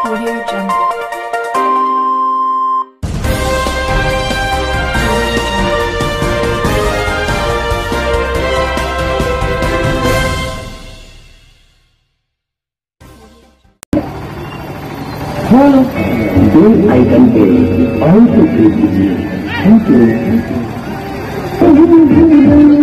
Audio Jungle. हाँ, bell icon पे all पे क्लिक कीजिए। Thank you.